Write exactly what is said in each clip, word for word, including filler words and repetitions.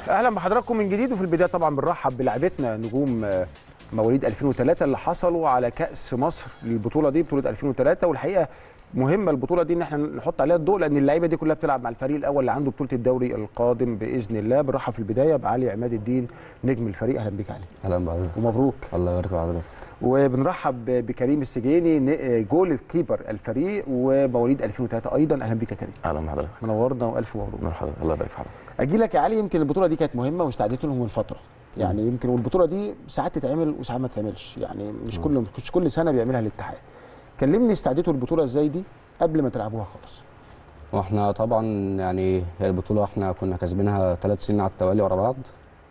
اهلا بحضراتكم من جديد. وفي البدايه طبعا بنرحب بلاعبتنا نجوم مواليد ألفين وثلاثة اللي حصلوا على كاس مصر للبطوله دي، بطوله ألفين وثلاثة. والحقيقه مهمه البطوله دي ان احنا نحط عليها الضوء، لان اللعيبه دي كلها بتلعب مع الفريق الاول اللي عنده بطوله الدوري القادم باذن الله. بنرحب في البدايه بعلي عماد الدين نجم الفريق. اهلا بك علي. اهلا بحضرتك ومبروك. الله يبارك فيك. وبنرحب بكريم السجيني جول كيبر الفريق ومواليد ألفين وثلاثة ايضا. اهلا بك يا كريم. اهلا بحضرتك. منورنا والف مبروك. مرحبا. الله يبارك في حضرتك. اجي لك يا علي، يمكن البطوله دي كانت مهمه واستعدت لهم من فتره، يعني يمكن والبطوله دي ساعات تتعمل وساعات ما تتعملش، يعني مش كل مش كل سنه بيعملها الاتحاد. كلمني استعدتوا البطوله ازاي دي قبل ما تلعبوها خالص؟ واحنا طبعا يعني هي البطوله احنا كنا كاسبينها ثلاث سنين على التوالي ورا بعض،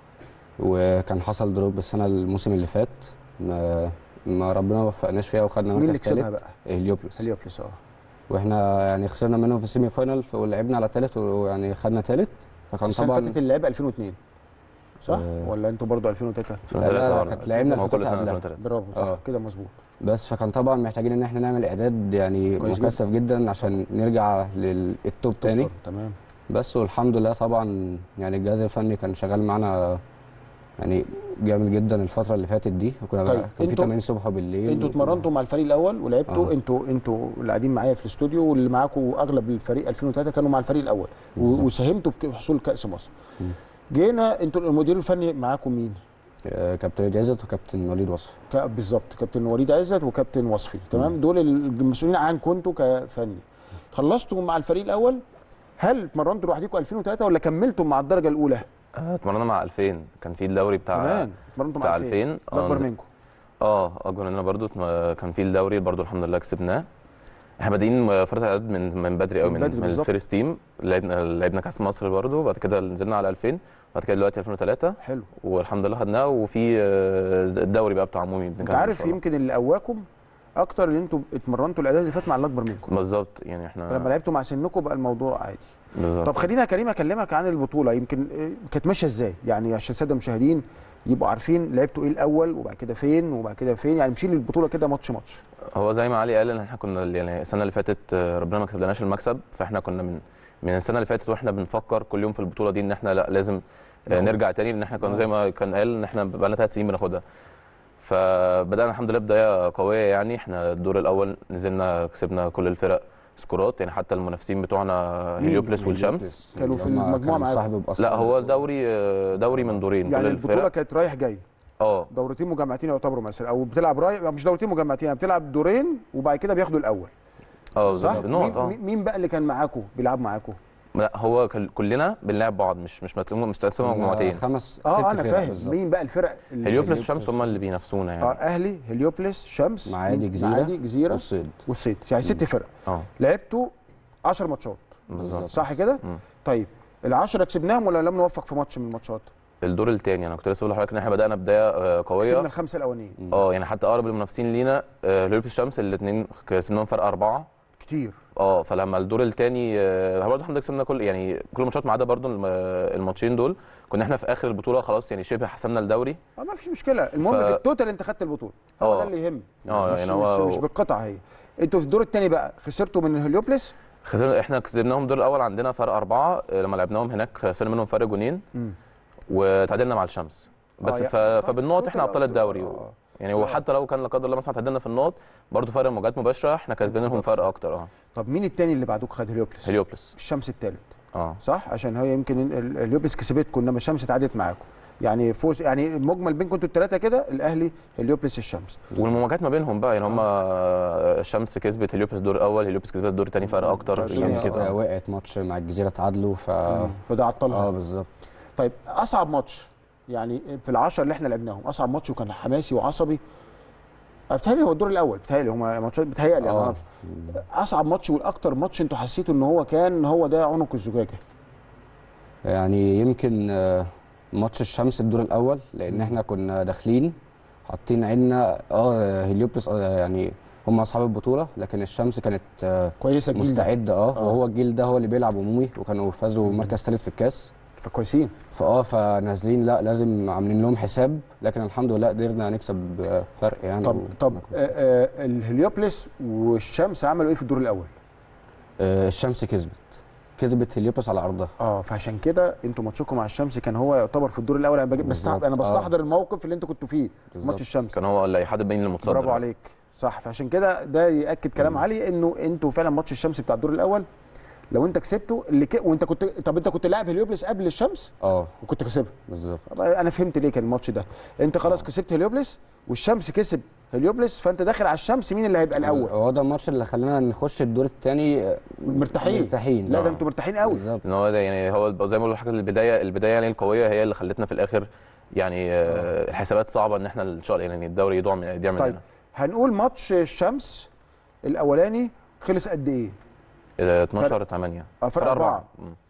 وكان حصل دروب السنه الموسم اللي فات ما, ما ربنا ما وفقناش فيها وخدنا مركز ثالث. مين اللي كسبها بقى؟ هليوبلس. هليوبلس اه. واحنا يعني خسرنا منهم في السيمي فاينال ولعبنا على ثالث ويعني خدنا ثالث، فكان السنه طبعا اللي فاتت اللي لعب ألفين واثنين صح؟ آه ولا انتوا برضه ألفين وثلاثة؟ لا كانت لعبنا كل سنه قبلها. ألفين وثلاثة. برافو صح آه. كده مظبوط. بس فكان طبعا محتاجين ان احنا نعمل اعداد يعني مكثف جدا عشان نرجع للتوب تاني. تمام. بس والحمد لله طبعا يعني الجهاز الفني كان شغال معانا يعني جامد جدا الفتره اللي فاتت دي، وكنا طيب كان في تمارين الصبح وبالليل. انتوا اتمرنتوا مع الفريق الاول ولعبتوا آه. انتوا انتوا اللي قاعدين معايا في الاستوديو واللي معاكم اغلب الفريق ألفين وثلاثة كانوا مع الفريق الاول وساهمتوا في حصول كاس مصر. م. جينا انتوا المدير الفني معاكم مين؟ آه كابتن وليد عزت وكابتن وليد وصفي. بالظبط، كابتن وليد عزت وكابتن وصفي. تمام. م. دول المسؤولين عنكم انتوا كفني. خلصتوا مع الفريق الاول، هل اتمرنتوا لوحدكم ألفين وثلاثة ولا كملتوا مع الدرجه الاولى؟ اتمرنا مع ألفين، كان في الدوري بتاع كمان اتمرنتوا مع مع ألفين. اكبر منكم. اه اكبر مننا برضو. كان في الدوري برضو الحمد لله كسبناه. احنا بادئين فتره اعداد من من بدري قوي، من, من, من الفيرست تيم. لعبنا لعبنا كاس مصر برضو، بعد كده نزلنا على ألفين، بعد كده دلوقتي ألفين وثلاثة. حلو. والحمد لله خدناه. وفي الدوري بقى بتاع عمومي. انت عارف يمكن اللي قواكم اكتر ان انتوا اتمرنتوا الاعداد اللي فات مع اللي اكبر منكم. بالظبط. يعني احنا لما لعبتوا مع سنكم بقى الموضوع عادي. بالظبط. طب خلينا يا كريم اكلمك عن البطوله، يمكن كانت ماشيه ازاي يعني عشان الساده المشاهدين يبقوا عارفين لعبتوا ايه الاول وبعد كده فين وبعد كده فين، يعني مشي البطوله كده ماتش ماتش. هو زي ما علي قال ان احنا كنا يعني السنه اللي فاتت ربنا ما كسبناش المكسب، فاحنا كنا من من السنه اللي فاتت واحنا بنفكر كل يوم في البطوله دي ان احنا لا لازم نخد. نرجع تاني، لان احنا كنا زي ما كان قال ان احنا بقى لنا ثلاث سنين بناخدها. فبدانا الحمد لله بدايه قويه، يعني احنا الدور الاول نزلنا كسبنا كل الفرق سكورات، يعني حتى المنافسين بتوعنا هليوبلس والشمس كانوا في المجموعه معانا. لا هو الدوري دوري من دورين. يعني كل البطوله كانت رايح جاي. اه دورتين مجمعتين يعتبروا مثلا، او بتلعب رايح مش دورتين مجمعتين، بتلعب دورين وبعد كده بياخدوا الاول. اه صح. مين, اه مين بقى اللي كان معاكم بيلعب معاكم؟ لا هو كلنا بنلعب بعض، مش مش مش متقسمه مجموعتين. خمس ست اه انا فاهم. بالزبط. مين بقى الفرق؟ هليوبلس والشمس هم اللي بينافسونا يعني. اه اهلي هليوبلس شمس معادي جزيره معادي جزيره والصيد والصيد، يعني ست فرق. اه لعبتوا عشر ماتشات بالظبط صح كده؟ مم. طيب العشرة كسبناهم ولا لم نوفق في ماتش من الماتشات؟ الدور الثاني انا كنت لسه بقول لحضرتك ان احنا بدانا بدايه قويه. كسبنا الخمسه الاولانيين. اه يعني حتى اقرب المنافسين لينا هليوبلس الشمس الاثنين كسبناهم فرق اربعه كتير. اه فلما الدور الثاني برضه الحمد لله كسبنا كل يعني كل الماتشات ما عدا برضه الماتشين دول. كنا احنا في اخر البطوله خلاص يعني شبه حسمنا الدوري. اه ما فيش مشكله، المهم ف... في التوتال انت خدت البطوله، هو ده اللي يهم. اه مش يعني هو مش, مش بالقطع. هي انتوا في الدور الثاني بقى خسرتوا من هليوبلس. خسرنا احنا كسبناهم الدور الاول عندنا فرق اربعه، لما لعبناهم هناك خسرنا منهم فرق جونين وتعادلنا مع الشمس بس. آه فبالنقط احنا ابطال الدوري. آه. يعني وحتى لو كان لا قدر الله مثلا تعادلنا في النقط برضه فرق مواجهات مباشره احنا كاسبينهم فرق اكتر. اه طب مين الثاني اللي بعدوك خد هليوبلس؟ هليوبلس الشمس الثالث. اه صح، عشان هي يمكن هليوبلس كسبتكم انما الشمس اتعادلت معاكم، يعني فوز يعني المجمل بينكم انتوا الثلاثه كده الاهلي هليوبلس الشمس. والمواجهات ما بينهم بقى يعني هم الشمس كسبت هليوبلس الدور الاول، هليوبلس كسبت الدور الثاني فرق اكتر. الشمس كده وقعت ماتش مع الجزيره تعادلوا ف فده عطلها. اه بالظبط. طيب اصعب ماتش يعني في العشر اللي احنا لعبناهم اصعب ماتش وكان حماسي وعصبي بتهيألي هو الدور الاول، بتهيألي هم ماتشات بتهيألي آه. اصعب ماتش والاكتر ماتش انتوا حسيتوا ان هو كان هو ده عنق الزجاجه؟ يعني يمكن ماتش الشمس الدور الاول، لان احنا كنا داخلين حاطين عيننا اه هليوبلس يعني هم اصحاب البطوله، لكن الشمس كانت كويسه مستعده اه وهو الجيل ده هو اللي بيلعب عمومي، وكانوا فازوا مركز ثالث في الكاس فكويسين. فاه فنازلين لا لازم عاملين لهم حساب، لكن الحمد لله قدرنا نكسب فرق يعني. طب طب الهليوبلس والشمس عملوا ايه في الدور الاول؟ آه الشمس كسبت كسبت هليوبلس على ارضها. اه فعشان كده انتوا ماتشكم مع الشمس كان هو يعتبر في الدور الاول. انا بجيب بستحضر انا بستحضر آه. الموقف اللي انتوا كنتوا فيه في ماتش الشمس، كان هو اللي هيحدد بين المتصدر. برافو عليك صح. فعشان كده ده ياكد كلام علي انه انتوا فعلا ماتش الشمس بتاع الدور الاول لو انت كسبته اللي ك... وانت كنت طب انت كنت لاعب هليوبلس قبل الشمس اه وكنت كسبها بالظبط. انا فهمت ليه كان الماتش ده. انت خلاص كسبت هليوبلس والشمس كسب هليوبلس، فانت داخل على الشمس مين اللي هيبقى الاول؟ هو ده الماتش اللي خلانا نخش الدور الثاني مرتاحين مرتاحين. لا ده انتوا مرتاحين قوي بالظبط. ان هو ده يعني هو زي ما بقول لحضرتك البدايه البدايه يعني القويه هي اللي خلتنا في الاخر يعني آه. الحسابات صعبه ان احنا ان شاء الله يعني الدوري يضيع من يضيع مننا. طيب هنقول ماتش الشمس الاولاني خلص قد ايه؟ اتناشر تمانية فرق أربعة.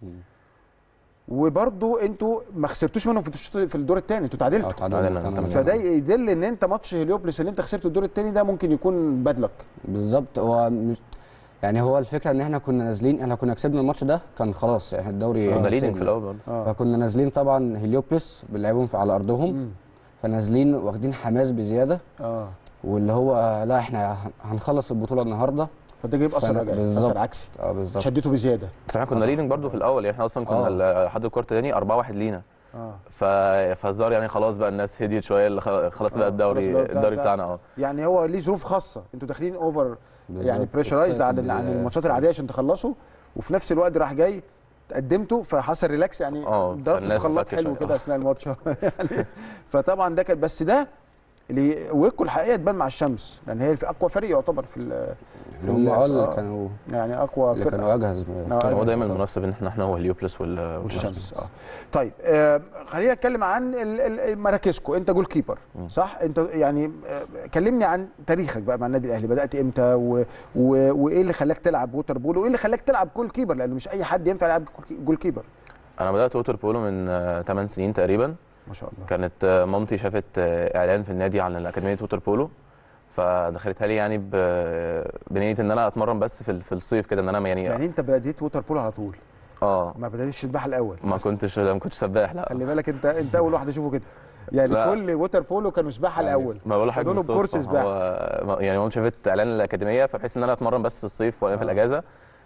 وبرضه انتوا ما خسرتوش منهم في في الدور الثاني، انتوا تعادلتوا. تعادلنا. فده يدل ان انت ماتش هليوبلس اللي انت خسرته الدور الثاني ده ممكن يكون بدلك. بالظبط. هو مش يعني هو الفكره ان احنا كنا نازلين، احنا كنا كسبنا الماتش ده كان خلاص احنا الدوري كنا ليدنج في الاول آه. فكنا نازلين طبعا هليوبلس بنلعبهم على ارضهم مم. فنازلين واخدين حماس بزياده اه واللي هو لا احنا هنخلص البطوله النهارده، فده جايب اثر رجعي اثر عكسي. اه بالظبط. شديته بزياده. بس احنا كنا ليدنج برضو في الاول يعني احنا اصلا كنا لحد الكورت الثاني أربعة واحد لينا اه فالظاهر يعني خلاص بقى الناس هديت شويه اللي خلاص بقى الدوري الدوري بتاعنا اه يعني هو ليه ظروف خاصه، انتوا داخلين اوفر يعني بريشرايزد عن عن الماتشات العاديه عشان تخلصوا، وفي نفس الوقت راح جاي تقدمتوا فحصل ريلاكس يعني ضربتوا في خلاط حلو كده اثناء الماتش يعني فطبعا ده كان بس ده اللي وقته الحقيقه تبان مع الشمس لان هي في اقوى فريق يعتبر في في هم اه اللي كانوا يعني اقوى فرقه كانوا اجهز. كان هو دايما المنافسه بين احنا هو هليوبلس والشمس. اه طيب آه خلينا نتكلم عن مراكزكم. انت جول كيبر صح؟ انت يعني آه كلمني عن تاريخك بقى مع النادي الاهلي، بدات امتى و... و... وايه اللي خلاك تلعب ووتر بولو وايه اللي خلاك تلعب جول كيبر لانه مش اي حد ينفع يلعب جول كيبر. انا بدات ووتر بولو من ثمان سنين تقريبا ما شاء الله. كانت مامتي شافت اعلان في النادي عن اكاديميه ووتر بولو فدخلتها لي يعني بنيه ان انا اتمرن بس في في الصيف كده ان انا يعني يعني انت بديت ووتر بولو على طول؟ اه ما بداتش السباحه الاول؟ ما كنتش ما كنتش سباح لا. خلي بالك انت انت اول واحد اشوفه كده يعني لا. كل ووتر بولو كانوا سباحه يعني الاول. ما بقول لحضرتك دول كورس سباحه يعني مامتي شافت اعلان الاكاديميه فبحيث ان انا اتمرن بس في الصيف وانا آه. في الاجازه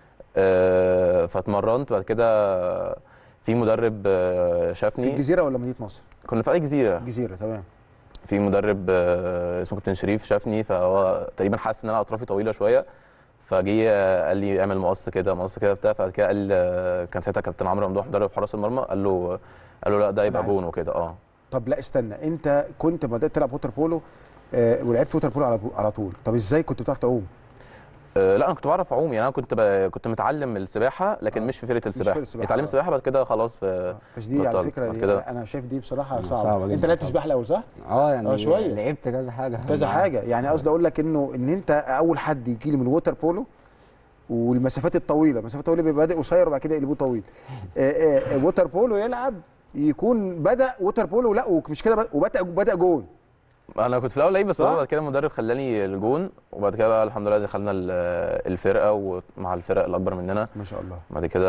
آه فاتمرنت. بعد كده في مدرب شافني في الجزيره ولا مدينه نصر؟ كنا في اي جزيره. جزيره تمام. في مدرب اسمه كابتن شريف شافني فهو تقريبا حاسس ان انا اطرافي طويله شويه فجي قال لي اعمل مقص كده مقص كده بتاع. فبعد كده قال كان ساعتها كابتن عمرو ممدوح مدرب حراس المرمى قال له قال له لا ده يبقى جون وكده اه. طب لا استنى، انت كنت بدات تلعب ووتر بولو آه ولعبت ووتر بولو على على طول، طب ازاي كنت بتعرف تعوم؟ أه لا انا كنت بعرف اعوم يعني انا كنت ب... كنت متعلم السباحه لكن آه. مش في فرقه السباحه. اتعلمت السباحه بعد كده خلاص في آه. بس دي على فكره دي كده. انا شايف دي بصراحه صعبه, صعبة انت لعبت سباحه الاول صح؟ اه يعني آه شويه لعبت كذا حاجه كذا حاجه يعني قصدي اقول لك انه ان انت اول حد يجي لي من الووتر بولو والمسافات الطويله، المسافات الطويله بيبقى بادئ قصير وبعد كده يقلبوه طويل. ووتر بولو يلعب يكون بدا ووتر بولو لا ومش كده وبدا بدا جون. انا كنت في الاول لعيب بس بعد كده المدرب خلاني الجون وبعد كده بقى الحمد لله دخلنا الفرقه ومع الفرق الاكبر مننا ما شاء الله. بعد كده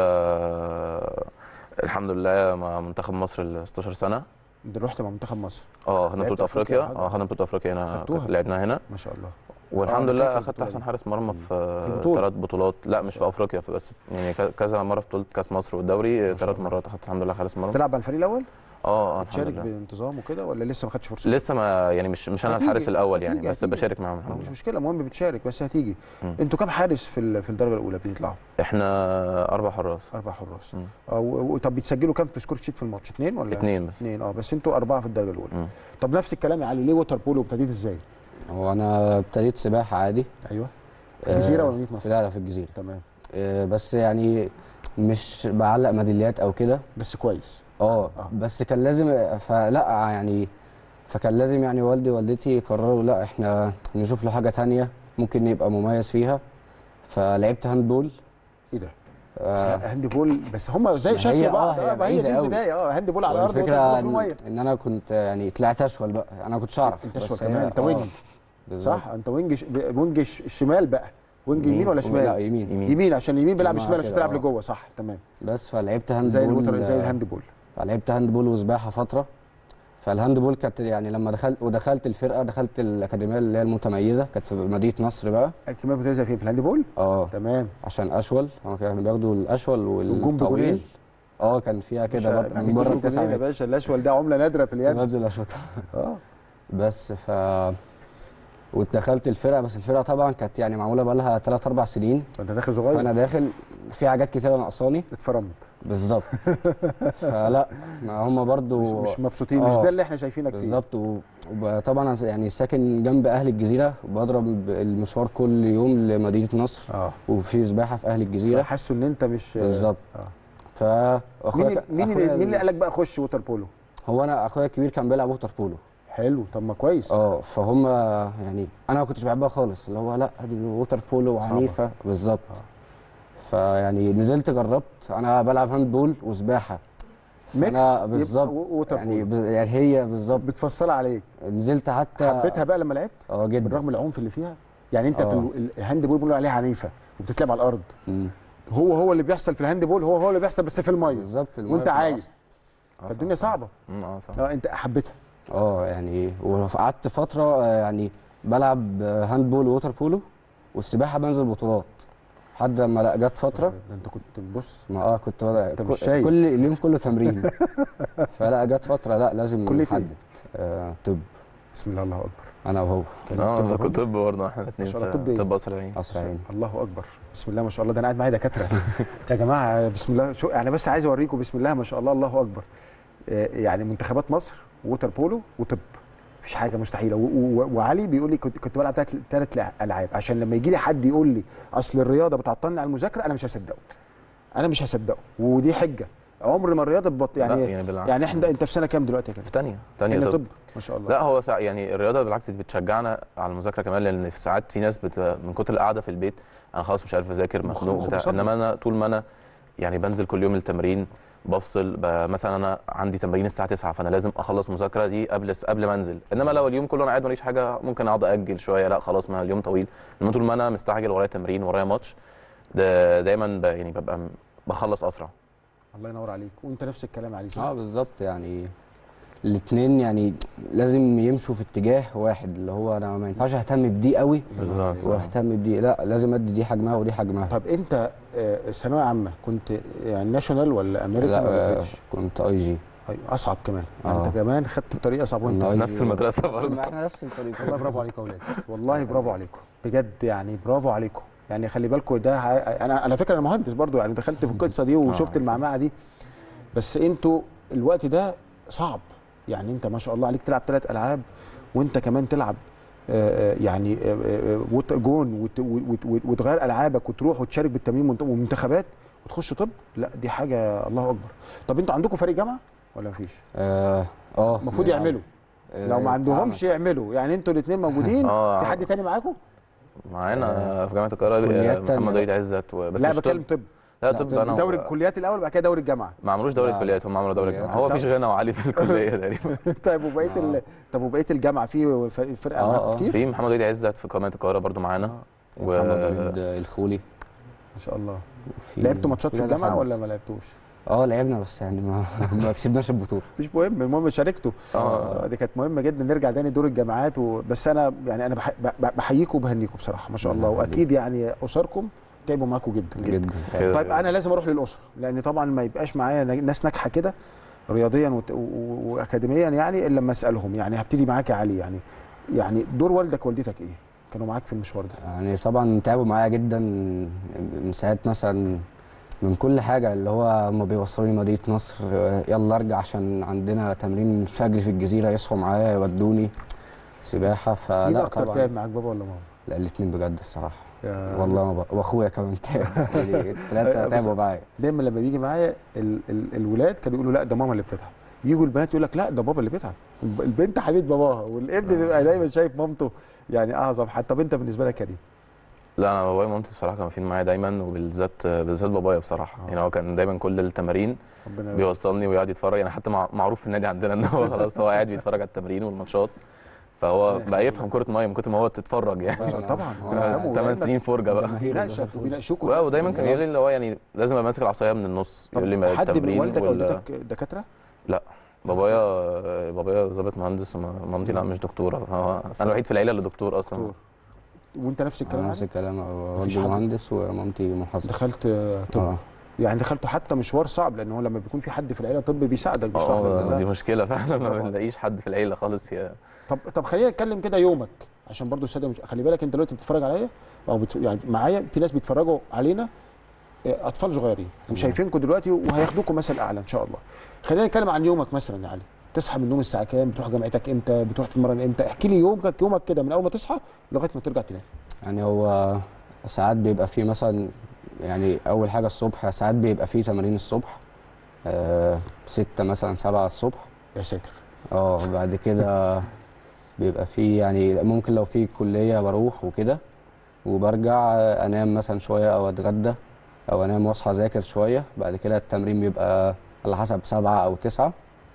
الحمد لله مع منتخب مصر ال ستاشر سنه. انت رحت مع منتخب مصر؟ اه خدنا بطوله افريقيا اه خدنا بطوله افريقيا هنا لعبنا هنا ما شاء الله والحمد لله اخدت احسن حارس مرمى في ثلاث بطولات. لا مش في افريقيا بس يعني كذا مره في بطوله كاس مصر والدوري ثلاث مرات اخدت الحمد لله حارس مرمى. تلعب على الفريق الاول؟ اه بتشارك بانتظام وكده ولا لسه ما خدتش فرصه؟ لسه ما يعني مش مش انا الحارس الاول يعني هتيجي. بس بشارك معاهم الحمد لله. مش مشكله المهم بتشارك بس هتيجي. انتوا كام حارس في في الدرجه الاولى بيطلعوا؟ احنا اربع حراس. اربع حراس. اه طب بتسجلوا كام في سكور شيت في الماتش؟ اثنين ولا؟ اثنين بس. اثنين اه بس انتوا اربعه في الدرجه الاولى. مم. طب نفس الكلام يا علي ليه ووتر بولو ابتديت ازاي؟ هو انا ابتديت سباحه عادي. ايوه في الجزيره آه ولا مدينه نصر؟ لا لا في الجزيره. تمام. آه بس يعني مش بعلق ميداليات او كده بس كويس. اه بس كان لازم فلا يعني فكان لازم يعني والدي ووالدتي قرروا لا احنا نشوف له حاجه ثانيه ممكن يبقى مميز فيها فلعبت هاند بول. ايه ده؟ آه هاند بول بس هم زي شكل بعض اه ما هي دي البدايه اه هاند بول على الارض الفكره إن, ان انا كنت يعني طلعت اشول بقى انا كنتش اعرف انت اشول كمان انت وينج صح انت وينج وينج الشمال بقى وينج يمين ولا شمال؟ لا يمين يمين, يمين عشان اليمين بيلعب شمال عشان تلعب لجوه صح تمام. بس فلعبت هاند زي بول زي الهاند بول لعبت هاند بول وسباحه فتره فالهاندبول كانت يعني لما دخلت ودخلت الفرقه، دخلت الاكاديميه اللي هي المتميزه، كانت في مدينه نصر بقى. اكيد بتنزل فين في الهاندبول؟ اه تمام. عشان اشول، هو كانوا بياخدوا الاشول والجون بجونين. والطويل. اه كان فيها كده برضه من بره التسعه يا متر. باشا الاشول ده عمله نادره في اليد. بنزل اشوطها. اه بس ف ودخلت الفرقه، بس الفرقه طبعا كانت يعني معموله بقى لها ثلاث اربع سنين. انت داخل صغير. فانا داخل في حاجات كتيره ناقصاني. اتفرمت. بالظبط. فلا ما هم برضو مش, مش مبسوطين، آه مش ده اللي احنا شايفينك فيه. بالظبط. وطبعا أنا يعني ساكن جنب اهل الجزيره، وبضرب المشوار كل يوم لمدينه نصر. اه وفي سباحه في اهل الجزيره. حاسوا ان انت مش بالظبط. اه فاخويا مين مين اللي مين اللي قال لك بقى خش ووتر بولو؟ هو انا اخويا الكبير كان بيلعب ووتر بولو. حلو، طب ما كويس. اه فهم يعني انا ما كنتش بحبها خالص، اللي هو لا دي ووتر بولو وعنيفه. بالظبط. آه. فيعني نزلت جربت، انا بلعب هاند بول وسباحه. ميكس بالظبط يعني, ب... يعني هي بالظبط بتفصلها عليك. نزلت حتى حبيتها بقى لما لعبت؟ اه جدا، بالرغم من العنف اللي فيها. يعني انت أوه. في الهاند بول بيقولوا عليها عنيفه وبتتلعب على الارض. مم. هو هو اللي بيحصل في الهاند بول هو هو اللي بيحصل بس في الميه. بالظبط. وانت عايز فالدنيا صعبه. اه صعب. اه انت حبيتها. اه يعني وقعدت فتره يعني بلعب هاند بول ووتر بولو، والسباحه بنزل بطولات لحد لما لا جت فتره. ده انت كنت بص ما اه كنت بدأ كل, كل اليوم كله تمرين. فلا جت فتره لا لازم نحدد. آه طب. بسم الله الله اكبر. انا وهو اه انا كنت طب برضه، احنا الاثنين طب طب قصر العين. قصر العين. الله اكبر. بسم الله ما شاء الله، ده انا قاعد معايا دكاتره. يا جماعه بسم الله، شو انا بس عايز اوريكم بسم الله ما شاء الله الله اكبر. يعني منتخبات مصر ووتر بولو وطب، مفيش حاجه مستحيله. وعلي بيقول لي كنت كنت بلعب ثلاث العاب، عشان لما يجي لي حد يقول لي اصل الرياضه بتعطلني على المذاكره انا مش هصدقه. انا مش هصدقه، ودي حجه. عمر ما الرياضه بتبط يعني يعني, يعني احنا انت في سنه كام دلوقتي يا كابتن؟ في ثانيه ثانيه طب. طب ما شاء الله. لا هو سا... يعني الرياضه بالعكس بتشجعنا على المذاكره كمان، لان في ساعات في ناس بت... من كتر القعده في البيت انا خلاص مش عارف اذاكر مخنوق بتاع، انما انا طول ما انا يعني بنزل كل يوم التمرين بفصل مثلا انا عندي تمرين الساعه تسعة فانا لازم اخلص مذاكره دي قبل قبل ما انزل. انما لو اليوم كله انا قاعد ماليش حاجه ممكن اقعد اجل شويه، لا خلاص ما اليوم طويل. انما طول ما انا مستعجل ورايا تمرين ورايا ماتش ده دايما ب... يعني ببقى بخلص اسرع. الله ينور عليك. وانت نفس الكلام عليك. اه بالظبط. يعني الاثنين يعني لازم يمشوا في اتجاه واحد، اللي هو انا ما ينفعش اهتم بدي قوي بالظبط واهتم بدي، لا لازم ادي دي حجمها ودي حجمها. طب انت ثانويه عامه كنت يعني ناشونال ولا امريكان؟ لا كنت اي جي. ايوه اصعب كمان. آه. انت كمان خدت الطريقه اصعب وانت نفس المدرسه برضه. احنا نفس الطريقه. والله برافو عليكم يا اولاد، والله برافو عليكم بجد، يعني برافو عليكم. يعني خلي بالكم ده انا انا فكره انا مهندس برضو، يعني دخلت في القصه دي وشفت المعمعه دي. بس انتوا الوقت ده صعب، يعني انت ما شاء الله عليك تلعب ثلاث العاب وانت كمان تلعب آآ يعني آآ جون وتغير العابك وتروح وتشارك بالتمرين ومنتخبات وتخش طب. لا دي حاجه الله اكبر. طب انتوا عندكم فريق جامعه ولا مفيش؟ اه اه المفروض يعملوا. آه لو ما عندهمش يعملوا. يعني انتوا الاثنين موجودين. آه في حد تاني معاكم؟ معانا آه في جامعه القاهره محمد وليد عزت بس لا بتكلم طب. لا طب انا دوري الكليات الاول بعد كده دوري الجامعه. ما عملوش دوري الكليات، هم عملوا دوري الجامعه. هو مفيش غنى وعلي في الكليه تقريبا. طيب وبقيه ال... طب وبقيه الجامعه في فرقه آه معاكم كتير؟ في محمد وليد عزت في قناه القاهره برده معانا. و محمد وليد الخولي ما شاء الله. لعبتوا ماتشات في الجامعه ولا ما لعبتوش؟ اه لعبنا بس يعني ما ما كسبناش البطوله. مش مهم، المهم شاركتوا. اه دي كانت مهمه جدا. نرجع تاني دور الجامعات و... بس انا يعني انا بح... بحييكم وبهنيكم بصراحه ما شاء الله. واكيد يعني اسركم تعبوا معاكم جدا جدا, جداً. طيب انا لازم اروح للاسره، لان طبعا ما يبقاش معايا ناس ناجحه كده رياضيا و... و... واكاديميا يعني الا لما اسالهم. يعني هبتدي معاك يا علي، يعني يعني دور والدك ووالدتك ايه؟ كانوا معاك في المشوار ده؟ يعني طبعا تعبوا معايا جدا من ساعه مثلا من كل حاجه، اللي هو هم بيوصلوني مدينه نصر يلا ارجع عشان عندنا تمرين الفجر في الجزيره، يصحوا معايا يودوني سباحه. فلا مين اكتر تعب معاك، بابا ولا ماما؟ لا الاثنين بجد الصراحه والله. ما واخويا كمان تعب. الثلاثه تعبوا معايا. دايما لما بيجي معايا ال ال الولاد كانوا يقولوا لا ده ماما اللي بتتعب، يجوا البنات يقول لك لا ده بابا اللي بيتعب. البنت حبيبه باباها والابن بيبقى دايما شايف مامته يعني اعظم حد. طب انت بالنسبه لك كريم؟ لا انا بابايا ومامتي بصراحه كانوا واقفين معايا دايما، وبالذات بالذات بابايا بصراحه. آه. يعني هو كان دايما كل التمارين بيوصلني ويقعد يتفرج. يعني حتى معروف في النادي عندنا ان هو خلاص هو قاعد بيتفرج على التمرين والماتشات، فهو بقى يفهم كره ميه من كتر ما هو تتفرج يعني. طبعا ثمان سنين فرجه بقى. بيناقشوكوا ودايما كان يقول لي اللي هو يعني لازم ابقى ماسك العصايه من النص، يقول لي ما حد من والدك ووالدتك دكاتره؟ لا بابايا بابايا ضابط مهندس ومامتي لا مش دكتوره، فهو انا الوحيد في العيله اللي دكتور اصلا. دكتور. وانت نفس الكلام؟ انا نفس الكلام، والدي مهندس ومامتي محاسبه. دخلت طب آه. يعني دخلته حتى مشوار صعب، لان هو لما بيكون في حد في العيله طب بيساعدك بيشرح لك. دي مشكله فعلا، ما بنلاقيش حد في العيله خالص. يا طب طب خلينا نتكلم كده يومك، عشان برضو الساده مش خلي بالك انت دلوقتي بتتفرج عليا او بت... يعني معايا في ناس بيتفرجوا علينا اطفال صغيرين وشايفينكم دلوقتي وهياخدوكم مثل اعلى ان شاء الله. خلينا نتكلم عن يومك مثلا يا علي. تصحى من النوم الساعه كام؟ بتروح جامعتك امتى؟ بتروح تتمرن امتى؟ احكي لي يومك يومك كده من اول ما تصحى لغايه ما ترجع تنام. يعني هو ساعات بيبقى فيه مثلا، يعني اول حاجه الصبح ساعات بيبقى فيه تمارين الصبح آه ستة مثلا سبعة الصبح. يا ساتر. اه بعد كده بيبقى فيه يعني ممكن لو في كليه بروح وكده، وبرجع انام مثلا شويه او اتغدى او انام واصحى اذاكر شويه. بعد كده التمرين بيبقى على حسب سبعة او تسعة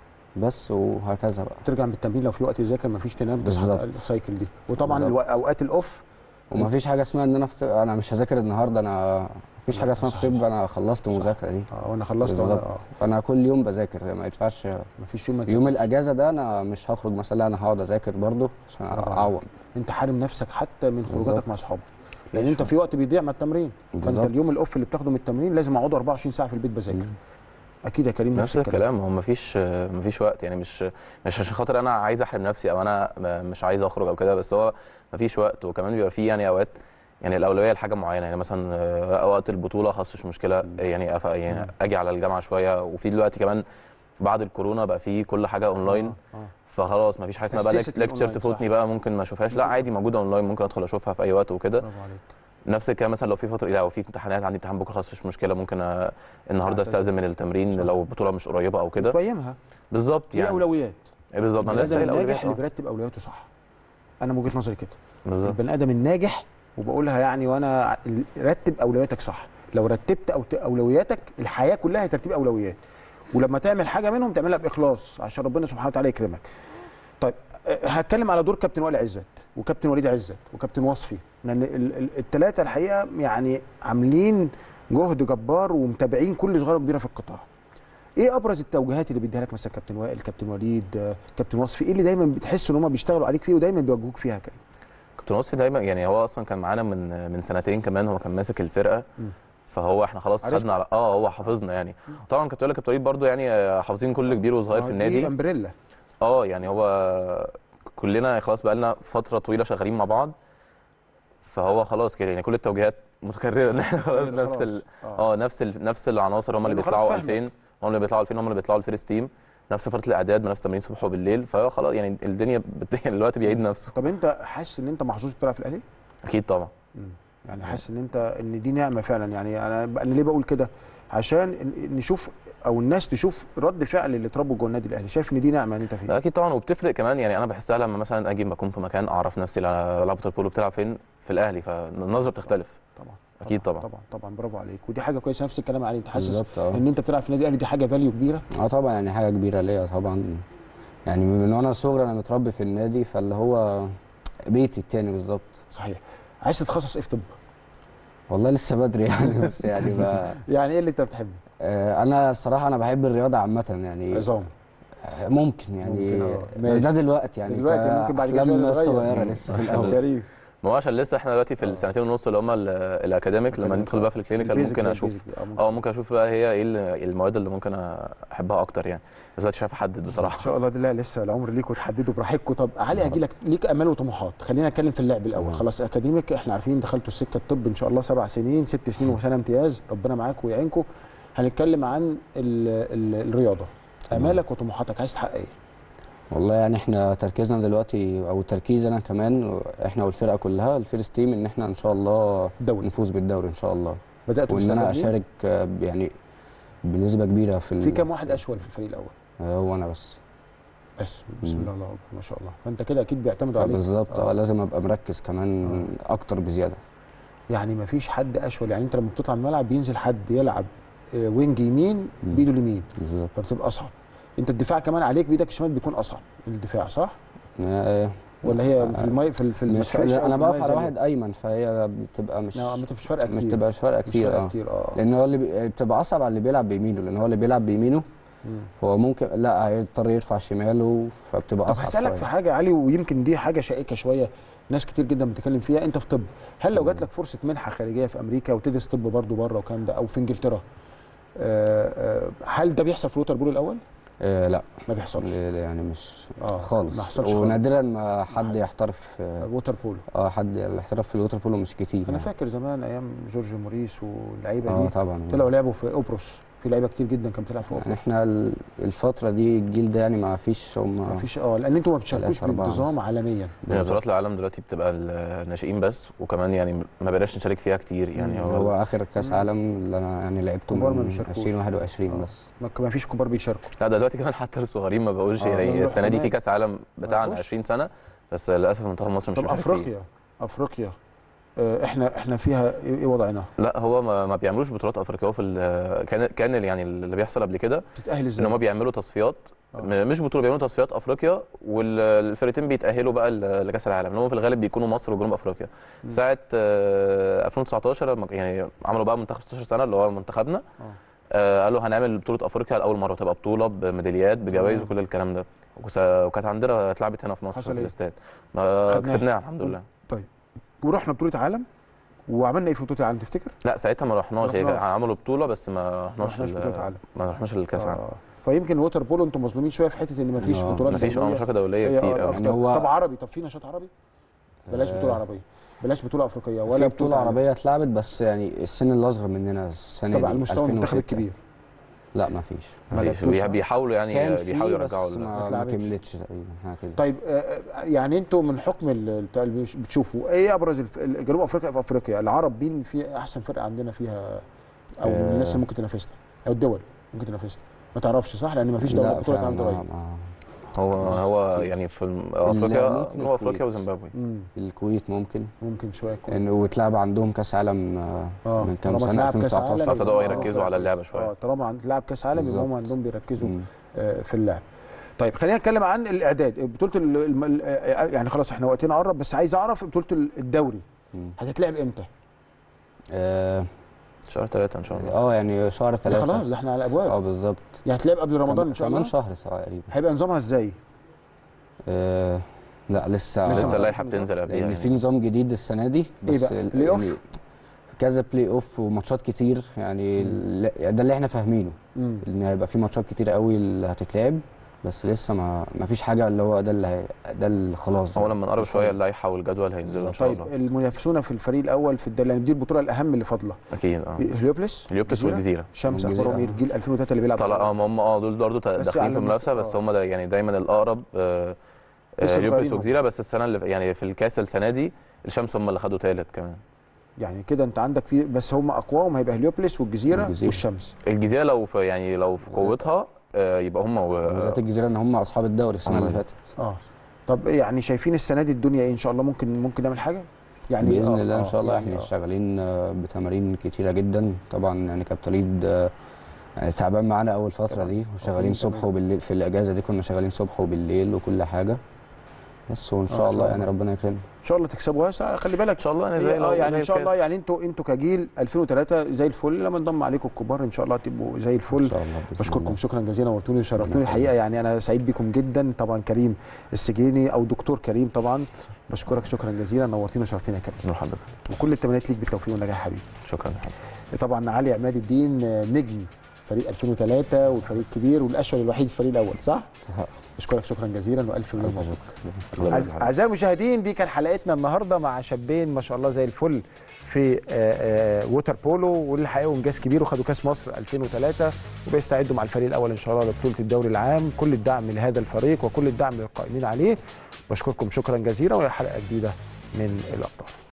بس، وهكذا بقى. ترجع من التمرين لو في وقت تذاكر مفيش تنام، تصحى السايكل دي. وطبعا بالزبط. اوقات الاوف ومفيش حاجه اسمها ان انا فت... انا مش هذاكر النهارده، انا مفيش حاجه اسمها في طب انا خلصت المذاكره دي. اه وانا خلصت وانا اه فانا كل يوم بذاكر، ما ينفعش مفيش يوم يوم الاجازه ده انا مش هخرج مثلا، لا انا هقعد اذاكر برده عشان اعوض. انت حارم نفسك حتى من خروجاتك مع اصحابك، لان انت في وقت بيضيع مع التمرين. فانت اليوم الاوف اللي بتاخده من التمرين لازم اقعد أربعة وعشرين ساعه في البيت بذاكر. اكيد يا كريم نفس الكلام. هو مفيش مفيش وقت، يعني مش مش عشان خاطر انا عايز احرم نفسي او انا مش عايز اخرج او كده، بس هو مفيش وقت. وكمان بيبقى فيه يعني اوقات يعني الاولويه لحاجه معينه، يعني مثلا وقت البطوله خلاص مش مشكله يعني, أف... يعني اجي على الجامعه شويه. وفي دلوقتي كمان بعد الكورونا بقى في كل حاجه اونلاين. آه. آه. فخلاص مفيش حاجه اسمها بقى ليكتشر تفوتني بقى ممكن ما اشوفهاش، لا عادي موجوده اونلاين ممكن ادخل اشوفها في اي وقت وكده. برافو عليك. نفس الكلام مثلا لو في فتره لو في امتحانات، عندي امتحان بكره خلاص مش مشكله، ممكن النهارده استاذن من التمرين صح. لو البطوله مش قريبه او كده تقيمها بالظبط. يعني دي اولويات. ايه بالظبط، انا لسه الناجح اللي بيرتب اولوياته صح. انا من وجهه نظري كده بالظبط. البني ادم الناجح، وبقولها يعني وانا رتب اولوياتك صح. لو رتبت اولوياتك الحياه كلها هي ترتيب اولويات، ولما تعمل حاجه منهم تعملها باخلاص عشان ربنا سبحانه وتعالى يكرمك. طيب هتكلم على دور كابتن وائل عزت وكابتن وليد عزت وكابتن وصفي، لان الثلاثه الحقيقه يعني عاملين جهد جبار ومتابعين كل صغيره وكبيره في القطاع. ايه ابرز التوجيهات اللي بيديها لك مثلا كابتن وائل، كابتن وليد، كابتن وصفي؟ ايه اللي دايما بتحس ان هم بيشتغلوا عليك فيه ودايما بيوجهوك فيها كده؟ كابتن وصفي دايما يعني هو اصلا كان معانا من من سنتين كمان، هو كان ماسك الفرقه م. فهو احنا خلاص خدنا على اه هو حافظنا يعني. طبعا كابتن وائل كابتن وليد برده يعني حافظين كل كبير وصغير في النادي. دي امبريلا. اه يعني هو كلنا خلاص بقى لنا فتره طويله شغالين مع بعض، فهو خلاص كده يعني كل التوجيهات متكرره ان احنا خلاص نفس ال اه نفس ال نفس العناصر هم اللي بيطلعوا ألفين، هم اللي بيطلعوا ألفين، هم اللي بيطلعوا الفيرست تيم، نفس فتره الاعداد بنفس تمرين الصبح وبالليل. فخلاص يعني الدنيا الوقت بيعيد نفسه. طب انت حاسس ان انت محظوظ تلعب في الاهلي؟ اكيد طبعا. يعني حاسس ان انت ان دي نعمه فعلا. يعني انا انا ليه بقول كده؟ عشان نشوف او الناس تشوف رد فعل اللي اتربوا جوه النادي الاهلي. شايف ان دي نعمه ان انت فيها؟ اكيد طبعا، وبتفرق كمان. يعني انا بحسها لما مثلا اجي بكون في مكان اعرف نفسي لعبه البولو بتلعب فين في الاهلي، فالنظره بتختلف. طبعا اكيد طبعا طبعا طبعا برافو عليك. ودي حاجه كويسه. نفس الكلام عليك، انت حاسس ان انت بتلعب في النادي الاهلي دي حاجه فاليو كبيره؟ اه طبعا يعني حاجه كبيره ليا طبعا. يعني من وانا صغري انا متربي في النادي، فاللي هو بيتي التاني بالظبط. صحيح. عايز تتخصص ايه في طب؟ والله لسه بدري يعني بس يعني ب... يعني ايه اللي انت بتحبه؟ آه انا الصراحه انا بحب الرياضه عامه يعني. عظام ممكن يعني ممكن بس ده دلوقتي يعني دلوقتي ممكن بعد كده احلام صغيره لسه في الاول. كريم ما هو عشان لسه احنا دلوقتي في السنتين ونص اللي هم الاكاديميك، لما ندخل بقى في الكلينيكال ممكن اشوف اه ممكن اشوف بقى هي ايه المواد اللي ممكن احبها اكتر يعني. بس دلوقتي مش عارف احدد بصراحه. ان شاء الله لا لسه العمر ليكوا تحددوا براحتكم. طب علي هجي لك، ليك امال وطموحات. خلينا نتكلم في اللعب الاول. خلاص اكاديميك احنا عارفين دخلتوا السكه الطب ان شاء الله سبع سنين ست سنين وسنه امتياز، ربنا معاكم ويعينكم. هنتكلم عن ال ال الرياضه. امالك وطموحاتك عايز تحقق ايه؟ والله يعني احنا تركيزنا دلوقتي او تركيز انا كمان احنا والفرقه كلها الفيرست تيم ان احنا ان شاء الله دوري. نفوز بالدوري ان شاء الله. بدات وان انا اشارك يعني بنسبه كبيره في في كام واحد اشول في الفريق الاول؟ هو انا بس بس بسم الله الله اكبر ما شاء الله. فانت كده اكيد بيعتمدوا عليك بالظبط. اه لازم ابقى مركز كمان آه. اكتر بزياده. يعني ما فيش حد اشول. يعني انت لما بتطلع من الملعب بينزل حد يلعب وينج يمين بايده اليمين بالظبط، فبتبقى اصعب. انت الدفاع كمان عليك بايدك الشمال بيكون اصعب الدفاع صح؟ آه ولا هي في المي في في مش انا بقف على واحد ايمن فهي بتبقى مش لا مش فارقه كتير. مش تبقى فارقه كتير اه كتير اه لان هو اللي بتبقى اصعب على اللي بيلعب بيمينه، لان هو اللي بيلعب بيمينه هو ممكن لا هيضطر يرفع شماله فبتبقى طب اصعب هسألك شويه. في حاجة يا علي، ويمكن دي حاجة شائكة شوية، ناس كتير جدا بتتكلم فيها. انت في طب، هل لو جات لك فرصة منحة خارجية في امريكا وتدرس طب برضه بره والكلام ده، او في انجلترا، آه، آه، هل ده بيحصل في الوتر بول الاول؟ آه لا ما بيحصلش. ل- يعني مش آه، خالص، ما حصلش خالص. ونادرا ما حد يحترف آه، ووتر بولو. اه حد الاحتراف في الووتر بولو مش كتير انا يعني. فاكر زمان ايام جورج موريس واللعيبه اه دي طبعا طلعوا لعبوا في قبرص، في لعيبه كتير جدا كانت بتلعب في يعني قبرص. احنا ال- الفتره دي الجيل ده يعني ما فيش هم ما فيش اه لان انتوا ما بتشاركوش بلاش أربعة بانتظام مثلا. عالميا. يعني بالظبط. بطولات العالم دلوقتي بتبقى الناشئين بس، وكمان يعني ما بقيناش نشارك فيها كتير يعني. مم. هو هو اخر كاس عالم اللي انا يعني لعبته كبار ما من بيشاركوش. ألفين وواحد وعشرين آه. بس. ما ما فيش كبار بيشاركوا. لا ده دلوقتي كمان حتى الصغيرين ما بقوش آه، يعني. يروحوا السنه دي في كمان. كاس عالم بتاعنا يخش. عشرين سنه، بس للاسف منتخب مصر مش طب مشارك فيه. افريقيا، افريقيا آه، احنا احنا فيها ايه إيه وضعنا؟ لا هو ما, ما بيعملوش بطولات افريقيا. هو في ال- كان كان يعني اللي بيحصل قبل كده تتاهل ان ازاي؟ هم بيعملوا تصفيات، آه. م- مش بطوله، بيعملوا تصفيات افريقيا والفرقتين بيتاهلوا بقى ل- لكاس العالم، اللي هم في الغالب بيكونوا مصر وجنوب افريقيا. مم. ساعه آه، ألفين وتسعتاشر لما يعني عملوا بقى منتخب ستاشر سنه اللي هو منتخبنا، اه آه، قالوا هنعمل بطوله افريقيا لاول مره، تبقى بطوله بميداليات بجوائز آه. وكل الكلام ده. وكس- وكانت عندنا اتلعبت هنا في مصر حصل في إيه؟ الاستاد، ما خدناها. كسبناها الحمد لله. طيب، ورحنا بطوله عالم وعملنا ايه في بطوله العالم تفتكر؟ لا ساعتها ما رحناش، ما هي رحناش. عملوا بطوله بس ما ما رحناش رحناش ال- بطوله عالم. ما رحناش الكاس العالم. آه. فيمكن الوتر بولو انتم مظلومين شويه في حته ان مفيش آه، بطولات مفيش اه دوليه. مشاركه دوليه هي كتير آه قوي. أكتر. يعني هو- طب عربي، طب في نشاط عربي؟ بلاش بطوله آه، عربيه، بلاش بطوله افريقيه في ولا بطوله عالم. عربيه اتلعبت بس يعني السن اللي اصغر مننا السنه طب دي على المستوى المنتخب ألفين وستة. الكبير لا ما فيش. ما مفيش. لعبتوش، بي- آه؟ بيحاولوا كان يعني في بيحاولوا يرجعوا بس ال- ما, ما اتلعبتش. كملتش تقريبا حاجه كده. طيب آه، يعني انتوا من حكم ال- بتاع اللي بتشوفوا ايه ابرز الف- ال- جنوب افريقيا في افريقيا العرب مين في احسن فرقه عندنا فيها، او من آه. الناس اللي ممكن تنافسنا، او الدول ممكن تنافسنا؟ ما تعرفش صح، لان مفيش لا دوله بطوله فعلا عالم ما قريب. ما هو هو كتير. يعني في الم- افريقيا، ممكن جنوب افريقيا الكويت. وزيمبابوي. امم الكويت ممكن ممكن شويه كويس. انه واتلعب عندهم كاس عالم آه، اه من كام طالما سنه تلعب كاس عالم ألفين وتسعتاشر. ابتدوا يبقى يركزوا هم على اللعبة كويس. شوية. اه طالما عند- تلعب كاس عالم يبقى هم بالظبط. عندهم بيركزوا مم. آه في اللعب. طيب خلينا نتكلم عن الاعداد بطوله ال- الم- ال- آه، يعني خلاص احنا وقتنا قرب، بس عايز اعرف بطوله الدوري مم. هتتلعب امتى؟ اه شهر ثلاثة ان شاء الله. آه، يعني شهر ده ثلاثة. خلاص، ده احنا على الابواب. اه بالظبط. يعني هتلعب قبل رمضان كمان- ان شاء كمان الله. شهر تقريبا. هيبقى نظامها ازاي؟ آه لا لسه لسه لسه ما اللائحه فيش بتنزل قبلها لان في يعني. نظام جديد السنه دي بس بقى؟ ال- بلاي أوف؟ يعني كذا بلاي اوف وماتشات كتير يعني ال- ده اللي احنا فاهمينه امم ان هيبقى في ماتشات كتير قوي اللي هتتلعب بس لسه ما ما فيش حاجه اللي هو ده اللي هي ده اللي خلاص هو ده. لما نقرب شويه اللائحه والجدول هينزلوا ان شاء طيب الله. المنافسون في الفريق الاول في الدوري، يعني دي البطوله الاهم اللي فاضله. اكيد اه. هليوبلس، اليوبلس والجزيره. شمس والجزيرة، اخبارهم ايه؟ آه. الجيل ألفين وثلاثة اللي بيلعب طلع اه ما هم اه دول برضه بس داخلين على في المنافسه، المست- بس آه. هم ده يعني دايما الاقرب آه، آه، لسه اليوبلس صغيرين هم. والجزيره. بس السنه اللي يعني في الكاس السنه دي الشمس هم اللي خدوا ثالث كمان. يعني كده انت عندك في، بس هم اقواهم هيبقى هليوبلس والجزيره والجزيرة. والشمس. الجزيره لو في يعني لو في قوتها آه، يبقى هم و- وذات الجزيره ان هم اصحاب الدوري السنه هم اللي ده. فاتت. اه طب يعني شايفين السنه دي الدنيا ايه ان شاء الله؟ ممكن ممكن نعمل حاجه يعني باذن آه الله ان آه شاء الله يعني احنا آه. شغالين آه، بتمارين كتيره جدا طبعا يعني كابتن وليد آه، يعني تعبان معانا اول فتره طبعاً. دي وشغالين مفهوم صبح تمام. وبالليل في الاجازه دي كنا شغالين صبح وبالليل وكل حاجه بس وان آه، شاء إن شاء الله يعني الله. ربنا يكرمنا. ان شاء الله تكسبوها. سا- خلي بالك ان شاء الله يعني هي- زي اه لو يعني زي ان شاء الله الكاس. يعني انتوا انتوا كجيل ألفين وثلاثة زي الفل، لما انضم عليكم الكبار ان شاء الله هتبقوا زي ان الفل. شاء الله بإذن بشكركم الله. شكرا جزيلا، نورتوني وشرفتوني ربنا الحقيقه. يعني انا سعيد بكم جدا. طبعا كريم السجيني او دكتور كريم طبعا بشكرك شكرا جزيلا، نورتينا وشرفتينا يا كريم، نور حضرتك. وكل التمنيات ليك بالتوفيق والنجاح يا حبيبي. شكرا لحضرتك. طبعا علي عماد الدين نجم فريق ألفين وثلاثة والفريق الكبير والاشول الوحيد في الفريق الاول صح؟ بشكرك شكرا جزيلا والف مليون مبروك. أعز- اعزائي المشاهدين دي كان حلقتنا النهارده مع شابين ما شاء الله زي الفل في آه، آه، ووتر بولو، واللي حققوا انجاز كبير وخدوا كاس مصر ألفين وثلاثة وبيستعدوا مع الفريق الاول ان شاء الله لبطوله الدوري العام. كل الدعم لهذا الفريق وكل الدعم للقائمين عليه. بشكركم شكرا جزيلا، والى حلقه جديده من الابطال.